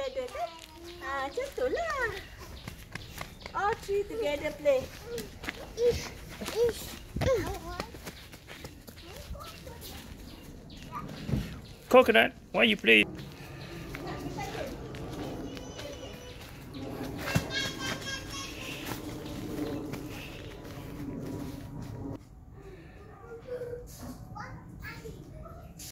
together kan? Macam tu lah. All three together play. Coconut, why you play?